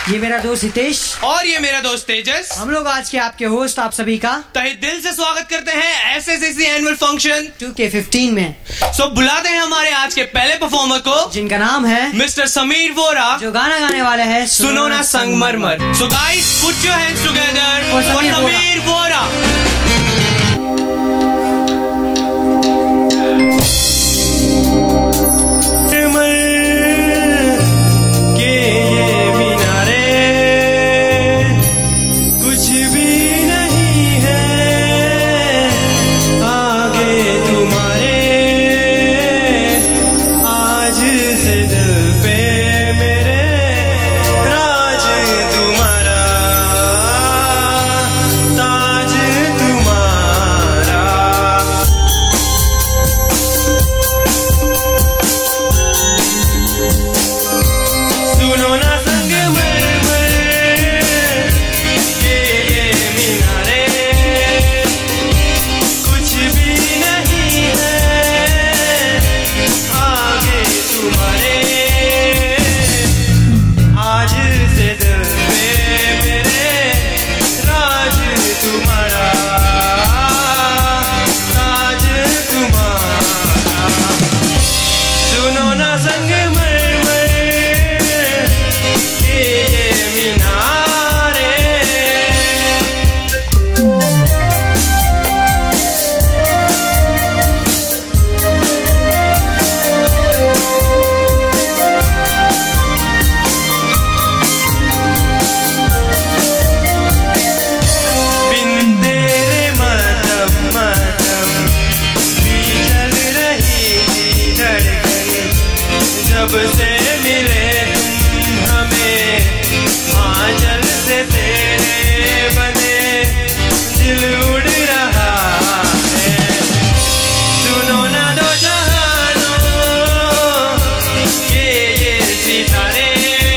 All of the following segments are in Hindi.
ये मेरा दोस्त हितेश और ये मेरा दोस्त तेजस। हम लोग आज के आपके होस्ट आप सभी का तहे दिल से स्वागत करते हैं SSSC एनुअल फंक्शन 2K15 में। सो बुलाते हैं हमारे आज के पहले परफॉर्मर को, जिनका नाम है मिस्टर समीर वोरा, जो गाना गाने वाले हैं सुनो ना संगमरमर। So guys put your hands together for Sameer Vora. जब से मिले तुम हमें आंचल से तेरे बने दिल उड़ रहा है। सुनो ना दो जहानों के ये सितारे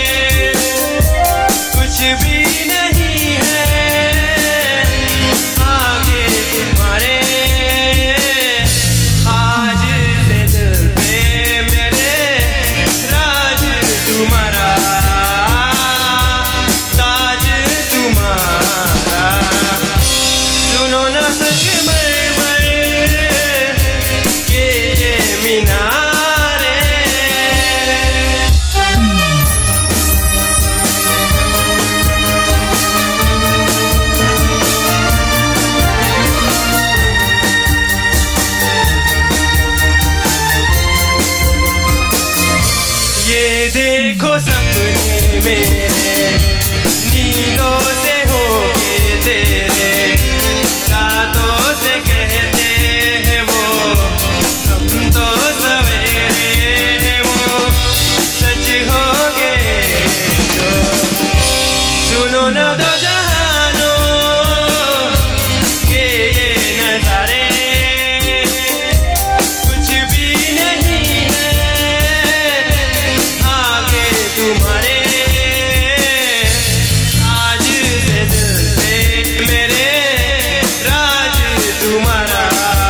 कुछ भी नहीं है आगे तुम्हारे। आज से दिल पे मेरे तुम्हारा ताज तुम्हारा। सुनो ना संगमरमर के ये मीनारे। ये देखो सपने मेरे नींदों से होके तेरे रातों से कहते हैं वो हम तो सवेरे वो सच हो गए तो। सुनो ना दो जहानों के ये नजारे कुछ भी नहीं तुम्हारे। आज से दिल पे मेरे राज तुम्हारा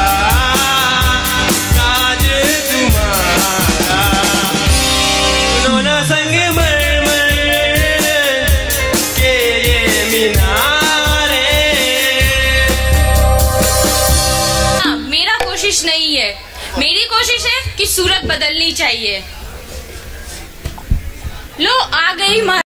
ताज तुम्हारा। सुनो ना संगमरमर के ये मीनारे। मेरा कोशिश नहीं है, मेरी कोशिश है कि सूरत बदलनी चाहिए। लो आ गई